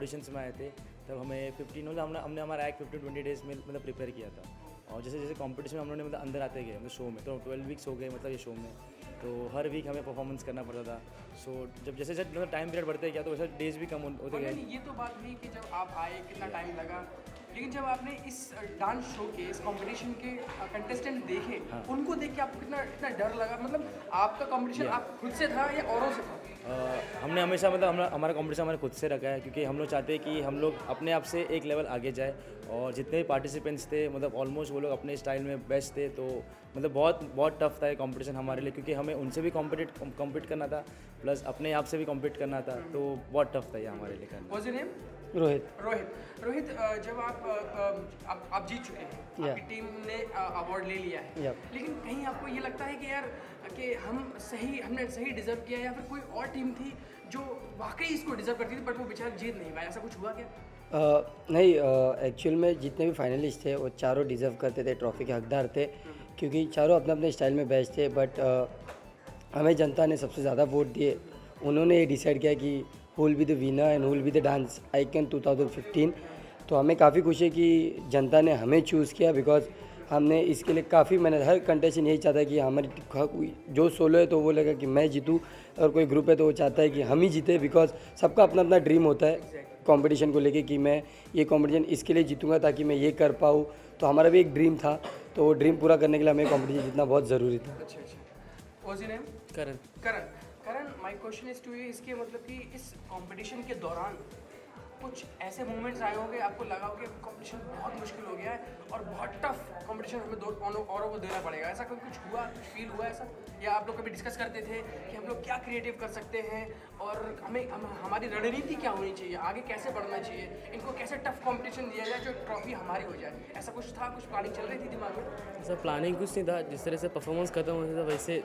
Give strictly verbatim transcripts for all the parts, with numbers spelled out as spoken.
Auditions में आए थे तब हमें फिफ्टीन मतलब हमने हमने हमारा एक्ट फिफ्टीन ट्वेंटी डेज़ में मतलब प्रिपेयर किया था। और जैसे जैसे कंपटीशन में हम लोगों ने मतलब अंदर आते गए मतलब शो में, तो ट्वेल्व वीक्स हो गए मतलब ये शो में, तो हर वीक हमें परफॉर्मेंस करना पड़ता था। सो जब जैसे जैसे मतलब टाइम पीरियड बढ़ते गया तो वैसे डेज भी कम होते गए। ये तो बात हुई कि जब आप आए कितना टाइम लगा, लेकिन जब आपने इस डांस शो के इस कंपटीशन के कंटेस्टेंट देखे, हाँ। उनको देख के आपको कितना इतना डर लगा? मतलब आपका कंपटीशन आप खुद से था या औरों से था? uh, हमने हमेशा मतलब हमारा हमारा कंपटीशन हमारे खुद से रखा है, क्योंकि हम लोग चाहते हैं कि हम लोग अपने आप से एक लेवल आगे जाए। और जितने भी पार्टिसिपेंट्स थे मतलब ऑलमोस्ट वो लोग अपने स्टाइल में बेस्ट थे, तो मतलब बहुत बहुत टफ था ये कंपटीशन हमारे लिए, क्योंकि हमें उनसे भी कॉम्पिटिट कॉम्पिट करना था प्लस अपने आप से भी कॉम्पिट करना था, तो बहुत टफ था ये हमारे लिए करना। What's your name? Rohit. Rohit Rohit जब आप आप, आप जीत चुके हैं, yeah. आपकी टीम ने अवार्ड ले लिया है, yeah. लेकिन कहीं आपको ये लगता है कि यार कि हम सही हमने सही डिजर्व किया, या फिर कोई और टीम थी जो वाकई इसको डिजर्व करती थी बट वो बेचारा जीत नहीं पाया, ऐसा कुछ हुआ क्या? uh, नहीं, एक्चुअल uh, में जितने भी फाइनलिस्ट थे वो चारों डिजर्व करते थे, ट्रॉफी के हकदार थे, क्योंकि चारों अपने अपने स्टाइल में बेस्ट थे। बट uh, हमें जनता ने सबसे ज़्यादा वोट दिए, उन्होंने ये डिसाइड किया कि who will be the winner and who will be the dance icon two thousand fifteen. तो हमें काफ़ी खुशी है कि जनता ने हमें चूज़ किया, बिकॉज हमने इसके लिए काफ़ी मेहनत, हर कंटेस्टेंट यही चाहता है कि हमारी जो सोलो है तो वो लगा कि मैं जीतूँ, और कोई ग्रुप है तो वो चाहता है कि हम ही जीते, बिकॉज सबका अपना अपना ड्रीम होता है कंपटीशन को लेके कि मैं ये कंपटीशन इसके लिए जीतूंगा ताकि मैं ये कर पाऊँ। तो हमारा भी एक ड्रीम था, तो वो ड्रीम पूरा करने के लिए हमें कंपटीशन जीतना बहुत ज़रूरी था। अच्छा अच्छा। What's your name? Karan. Karan Karan my question is to you, इसके मतलब कि इस कंपटीशन के दौरान कुछ ऐसे मोमेंट्स आए होंगे आपको लगा होगा कि कंपटीशन बहुत मुश्किल हो गया है और बहुत टफ कंपटीशन हमें दो औरों को देना पड़ेगा, ऐसा कभी कुछ हुआ, कुछ फील हुआ ऐसा? या आप लोग कभी डिस्कस करते थे कि हम लोग क्या क्रिएटिव कर सकते हैं और हमें हम, हमारी रणनीति क्या होनी चाहिए, आगे कैसे बढ़ना चाहिए, इनको कैसे टफ कंपटीशन दिया जाए जो ट्रॉफी हमारी हो जाए? ऐसा कुछ था, कुछ प्लानिंग चल रही थी दिमाग में? ऐसा प्लानिंग कुछ नहीं था, जिस तरह से परफॉर्मेंस खत्म होता था वैसे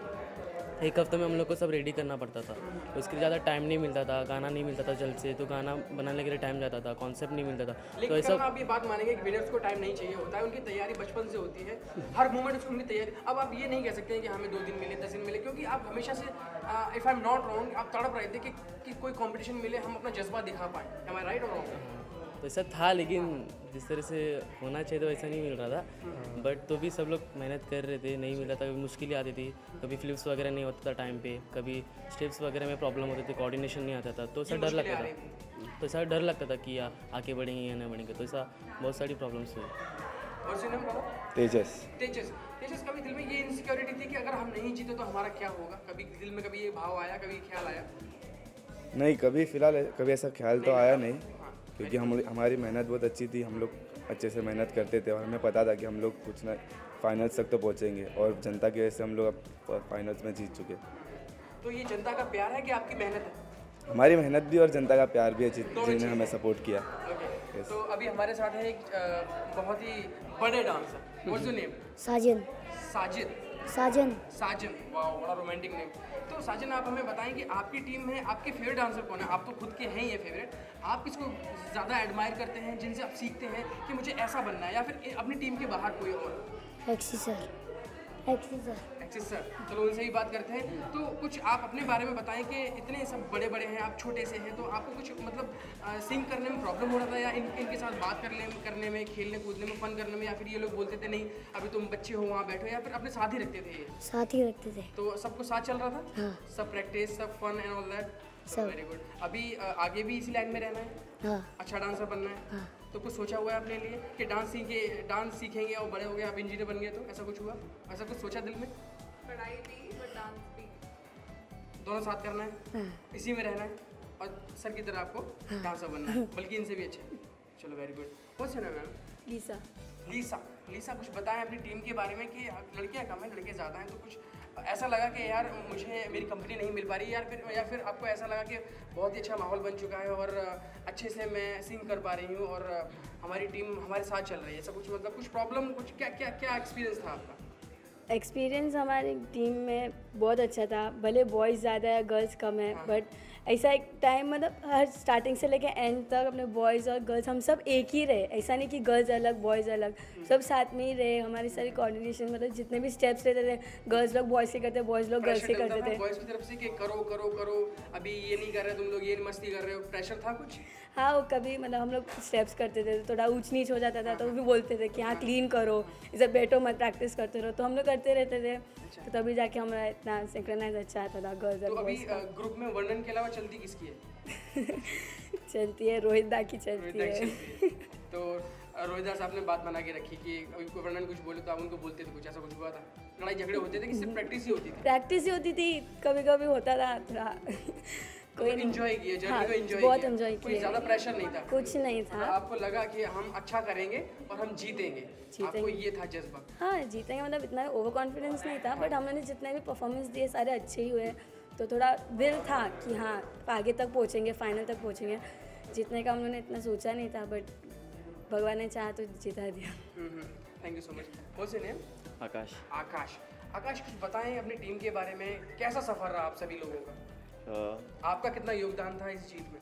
एक हफ्ते में हम लोग को सब रेडी करना पड़ता था, तो इसके लिए ज़्यादा टाइम नहीं मिलता था, गाना नहीं मिलता था जल्द से, तो गाना बनाने के लिए टाइम जाता था, कॉन्सेप्ट नहीं मिलता था। तो ऐसा आप ये बात मानेंगे कि विनर्स को टाइम नहीं चाहिए होता है, उनकी तैयारी बचपन से होती है, हर मोमेंट उसकी उनकी तैयारी। अब आप ये नहीं कह सकते हैं कि हमें दो दिन मिले, दस दिन मिले, क्योंकि आप हमेशा से if I am not wrong आप तड़प रहे थे कि, कि कोई कॉम्पिटिशन मिले, हम अपना जज्बा दिखा पाएँ। एम आई राइट और रॉन्ग? तो ऐसा था, लेकिन जिस तरह से होना चाहिए तो वैसा नहीं मिल रहा था, बट तो भी सब लोग मेहनत कर रहे थे, नहीं मिल रहा था, कभी मुश्किलें आती थी, कभी फ्लिप्स वगैरह नहीं होता था टाइम पे, कभी स्टेप्स वगैरह में प्रॉब्लम होती थी, कोऑर्डिनेशन नहीं आता था, तो ऐसा डर लगता था तो ऐसा डर लगता था कि आगे बढ़ेंगे या नहीं बढ़ेंगे, तो ऐसा बहुत सारी प्रॉब्लम्स हुई। तेजस तेजस तेजस कभी दिल में ये इनसिक्योरिटी थी कि अगर हम नहीं जीते तो हमारा क्या होगा? कभी दिल में कभी ये भाव आया, कभी ख्याल आया? नहीं, कभी फ़िलहाल कभी ऐसा ख्याल तो आया नहीं, क्योंकि हम हमारी मेहनत बहुत अच्छी थी, हम लोग अच्छे से मेहनत करते थे और हमें पता था कि हम लोग कुछ ना फाइनल्स तक तो पहुंचेंगे, और जनता की वजह से हम लोग अब फाइनल्स में जीत चुके। तो ये जनता का प्यार है कि आपकी मेहनत है? हमारी मेहनत भी और जनता का प्यार भी है जिन्होंने हमें सपोर्ट किया। yes. तो अभी हमारे साथ है एक बहुत ही बड़े dancer, what's your name? Sajan. Sajid Sajan Sajan वाह, बड़ा रोमांटिक नेम। तो साजन, आप हमें बताएं कि आपकी टीम में आपके फेवरेट डांसर कौन है? आप तो खुद के हैं ये फेवरेट, आप किसको ज़्यादा एडमायर करते हैं, जिनसे आप सीखते हैं कि मुझे ऐसा बनना है, या फिर अपनी टीम के बाहर कोई और? एक्सी सर। एक्सी सर एक्सिस सर, चलो उनसे ही बात करते हैं। तो कुछ आप अपने बारे में बताएं कि इतने सब बड़े बड़े हैं, आप छोटे से हैं, तो आपको कुछ मतलब सिंग करने में प्रॉब्लम हो रहा था, या इन इनके साथ बात करने में करने में खेलने कूदने में फन करने में, या फिर ये लोग बोलते थे नहीं अभी तुम बच्चे हो वहाँ बैठो, या फिर अपने साथ ही रखते थे? ये साथ ही रखते थे, तो सबको साथ चल रहा था? हाँ। सब प्रैक्टिस, सब fun and all that, very good. अभी आगे भी इसी लाइन में रहना है? हाँ। अच्छा डांसर बनना है? हाँ। तो कुछ सोचा हुआ है अपने लिए कि डांस सीखे डांस सीखेंगे और बड़े हो गए आप इंजीनियर बन गए, तो ऐसा कुछ हुआ, ऐसा कुछ सोचा दिल में? पढ़ाई भी और डांस भी दोनों साथ करना है? हाँ। इसी में रहना है और सर की तरह आपको हाँ। डांसर बनना है, बल्कि इनसे भी अच्छा। चलो वेरी गुड। कौन सा नाम है? लीसा। लीसा लीसा कुछ बताएं अपनी टीम के बारे में कि लड़कियां कम हैं लड़के ज़्यादा हैं, तो कुछ ऐसा लगा कि यार मुझे मेरी कंपनी नहीं मिल पा रही यार, फिर या फिर आपको ऐसा लगा कि बहुत ही अच्छा माहौल बन चुका है और अच्छे से मैं सिंग कर पा रही हूँ और हमारी टीम हमारे साथ चल रही है, ऐसा कुछ मतलब कुछ प्रॉब्लम, कुछ क्या क्या क्या एक्सपीरियंस था आपका? एक्सपीरियंस हमारी टीम में बहुत अच्छा था, भले बॉयज़ ज़्यादा है गर्ल्स कम है, बट ऐसा एक टाइम मतलब हर स्टार्टिंग से लेके एंड तक अपने बॉयज़ और गर्ल्स हम सब एक ही रहे, ऐसा नहीं कि गर्ल्स अलग बॉयज़ अलग, सब साथ में ही रहे। हमारी सारी कोऑर्डिनेशन मतलब जितने भी स्टेप्स लेते थे गर्ल्स लोग बॉयज़ के करते, बॉयज़ लोग गर्ल्स के करते थे। बॉयज़ की तरफ से कि करो करो करो अभी ये नहीं कर रहे तुम लोग, ये मस्ती कर रहे हो, प्रेशर था कुछ? हाँ, वो कभी मतलब हम लोग स्टेप्स करते थे थोड़ा ऊंच नीच हो जाता था तो वो भी बोलते थे कि हाँ क्लीन करो, इसे बैठो मत, प्रैक्टिस करते रहो, तो हम लोग करते रहते थे। तो तभी जाके हमारा इतना सिंक्रोनाइज अच्छा आता था गर्ल्स और तो अभी बॉयज़ का। ग्रुप में वर्णन के अलावा चलती किसकी है? चलती है रोहित दा की चलती रोहित दा की है। चलती है। तो अ, रोहित दा साहब ने बात बना के रखी कि अभी कोई वर्णन कुछ बोले तो आप उनको बोलते थे, कुछ ऐसा कुछ हुआ था? लड़ाई झगड़े होते थे कि सिर्फ प्रैक्टिस ही होती थी? प्रैक्टिस ही होती थी, कभी कभी होता था थोड़ा कोई नहीं। एंजॉय किया जर्नी हाँ, को एंजॉय बहुत किया? एंजॉय कोई किया। ज़्यादा प्रेशर नहीं था? कुछ नहीं था। आपको लगा कि हम अच्छा करेंगे और हम जीतेंगे, आपको ये था जज्बा? हाँ, जीतेंगे मतलब इतना ओवर कॉन्फिडेंस नहीं था, बट हमने जितने भी परफॉर्मेंस दिए सारे अच्छे ही हुए, तो थोड़ा दिल था कि हाँ आगे तक पहुँचेंगे, फाइनल तक पहुँचेंगे। जीतने का हम लोगों ने इतना सोचा नहीं था, बट भगवान ने चाहा तो जिता दिया। Thank you so much. What's your name? Akash. Akash. Akash कुछ बताएं अपनी टीम के बारे में, कैसा सफ़र रहा आप सभी लोगों का? अ, आपका कितना योगदान था इस जीत में?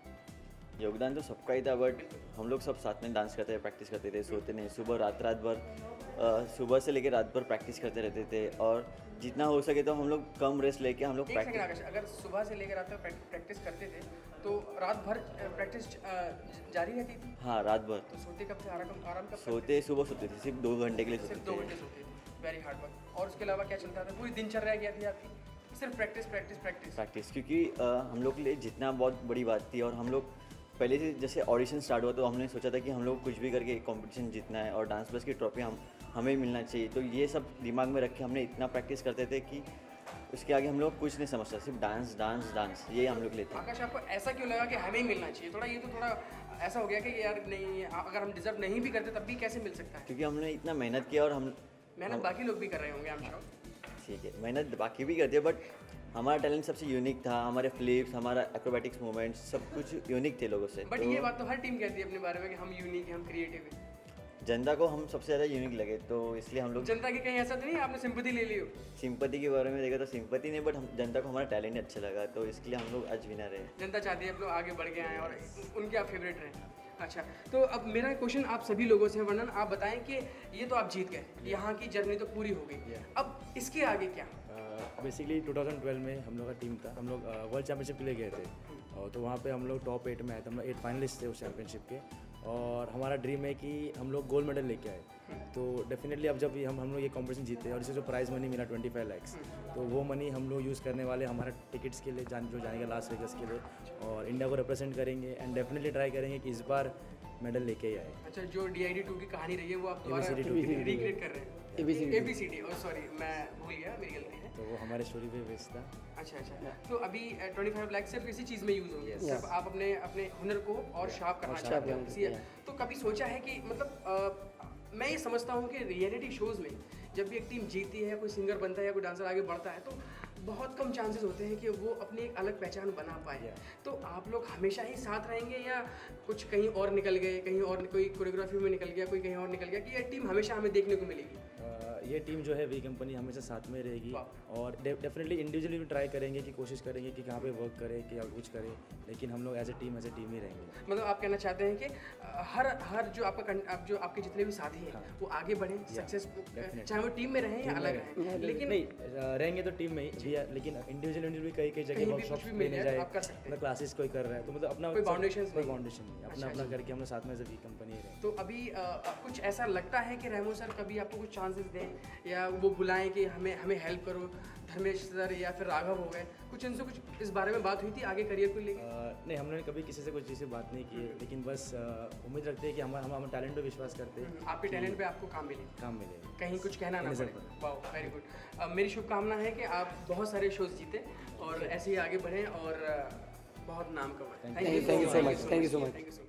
योगदान तो सबका ही था, बट हम लोग सब साथ में डांस करते थे, प्रैक्टिस करते थे, सोते नहीं, सुबह रात रात भर अ, सुबह से लेकर रात भर प्रैक्टिस करते रहते थे, और जितना हो सके तो हम लोग कम रेस्ट लेके हम लोग एक सेकंड प्रैक्टिस। आकाश, अगर सुबह से लेकर रात तक प्रैक्टिस करते थे तो रात भर प्रैक्टिस जारी रहती थी? हाँ, रात भर। तो सोते कब थे, आराम आराम कब करते सोते सुबह सोते थे, सिर्फ दो घंटे के लिए थे? सिर्फ सोते दो थे। घंटे सोते थे। Very hard work. और उसके अलावा क्या चलता था? पूरी दिनचर्या क्या थी आपकी? सिर्फ प्रैक्टिस प्रैक्टिस प्रैक्टिस प्रैक्टिस, क्योंकि अ, हम लोग के लिए जितना बहुत बड़ी बात थी, और हम लोग पहले से जैसे ऑडिशन स्टार्ट हुआ तो हमने सोचा था कि हम लोग कुछ भी करके कंपटीशन जीतना है और डांस प्लस की ट्रॉफी हम हमें मिलना चाहिए। तो ये सब दिमाग में रख के हमने इतना प्रैक्टिस करते थे कि उसके आगे हम लोग कुछ नहीं समझता, सिर्फ डांस डांस डांस, ये हम लोग लेते हैं। आकाश, आपको ऐसा क्यों लगा कि हमें ही मिलना चाहिए? थोड़ा ये तो थोड़ा ऐसा हो गया कि यार नहीं, अगर हम डिजर्व नहीं भी करते तब भी कैसे मिल सकता है? क्योंकि हमने इतना मेहनत किया, और हम मेहनत बाकी लोग भी कर रहे होंगे, आई एम श्योर। ठीक है, मेहनत बाकी भी करते हैं, बट हमारा टैलेंट सबसे यूनिक था। हमारे फ्लिप्स, हमारा एक्रोबैटिक्स मूवमेंट्स सब कुछ यूनिक थे लोगों से। बट तो ये बात तो हर टीम कहती है अपने बारे में कि हम यूनिक हैं, हम क्रिएटिव हैं। जनता को हम सबसे ज़्यादा यूनिक लगे, तो इसलिए हम लोग जनता की कहीं ऐसा तो नहीं आपने सिंपैथी ले ली हो? सिंपैथी के बारे में देखा तो सिंपैथी नहीं, बट हम जनता को हमारा टैलेंट अच्छा लगा, तो इसके लिए हम लोग आज विनर है। जनता चाहती है आप लोग आगे बढ़ के आएँ और उनके आप फेवरेट रहें। अच्छा, तो अब मेरा क्वेश्चन आप सभी लोगों से है, वर्णन आप बताएं कि ये तो आप जीत गए, यहाँ की जर्नी तो पूरी हो गई, अब इसके आगे क्या? बेसिकली टू थाउजेंड ट्वेल्व में हम लोग का टीम था, हम लोग वर्ल्ड चैम्पियनशिप के लिए गए थे, और तो वहाँ पे हम लोग टॉप एट में आए थे, हम लोग एट फाइनलिस्ट थे उस चैम्पियनशिप के, और हमारा ड्रीम है कि हम लोग गोल्ड मेडल लेके आए। तो डेफिनेटली अब जब ये हम हम लोग ये कॉम्पिटिशन जीते और इससे जो प्राइज़ मनी मिला ट्वेंटी फाइव लैक्स, तो वो मनी हम लोग यूज़ करने वाले हमारा टिकट्स के लिए, जान जो जाएंगे लास वेगस के लिए, और इंडिया को रिप्रेजेंट करेंगे, एंड डेफिनेटली ट्राई करेंगे कि इस बार मेडल लेके ही आए। अच्छा, जो डी आई डी टू की कहानी रही है वो आप दोबारा A B C D two की। रिक्रिएट कर रहे हैं? A B C D A B C D, oh sorry मैं भूल गया, मेरी गलती है। तो वो हमारे स्टोरी पे बेस्ड था। अच्छा अच्छा, तो अभी ट्वेंटी फाइव लाख सिर्फ इसी चीज़ में यूज़ होंगे, सिर्फ आप अपने अपने हुनर को और शार्प करना sharp चाहते हो करना, इसी। तो कभी सोचा है कि मतलब अ, मैं ये समझता हूँ कि रियलिटी शोज़ में जब भी एक टीम जीती है, कोई सिंगर बनता है या कोई डांसर आगे बढ़ता है, तो बहुत कम चांसेस होते हैं कि वो अपनी एक अलग पहचान बना पाए। तो आप लोग हमेशा ही साथ रहेंगे या कुछ कहीं और निकल गए, कहीं और कोई कोरियोग्राफी में निकल गया, कोई कहीं और निकल गया, कि ये टीम हमेशा हमें देखने को मिलेगी? ये टीम जो है वी कंपनी हमेशा साथ में रहेगी, और डेफिनेटली इंडिविजुअली भी ट्राई करेंगे कि कोशिश करेंगे कि कहाँ पे वर्क करें, कि कुछ करें, लेकिन हम लोग as a team as a team ही रहेंगे। मतलब आप कहना चाहते हैं कि अ, हर हर जो आपका कं- आप जो आपके जितने भी साथी हैं वो आगे बढ़ें, सक्सेस, चाहे वो टीम में रहें या अलग रहें, लेकिन नहीं अ, रहेंगे तो टीम में ही भैया, लेकिन इंडिविजुअल इंडिविजुअल कई कई कहीं जगह भी वर्कशॉप कुछ भी मिल लेने जाए तो जाए, आप कर सकते हैं। मतलब क्लासेस कोई कर रहा है, तो मतलब अपना कोई foundations कोई नहीं। फाउंडेशन नहीं, अपना अच्छा, अपना अच्छा। करके हम लोग साथ में एज ए वी कंपनी ही रहेंगे। तो अभी अ, अब कुछ ऐसा लगता है कि रेमो सर कभी आपको कुछ चांसेस दें या वो बुलाएं कि हमें हमें हेल्प करो, धर्मेश सर या फिर राघव हो गए, कुछ इनसे कुछ इस बारे में बात हुई थी आगे करियर को लेकर? अ, नहीं, हमने कभी किसी से कोई चीज़ से बात नहीं की है, लेकिन बस अ, उम्मीद रखते हैं कि हम हम हमारे टैलेंट पे विश्वास करते हैं, आपके टैलेंट पे आपको काम मिले, काम मिलेगा, कहीं कुछ कहना ना नजर पड़े। Wow, very good. मेरी शुभकामना है कि आप बहुत सारे शोज जीते और ऐसे ही आगे बढ़ें और अ, बहुत नाम कमाएं। Thank you, thank you so much, thank you so much. Thank you so much.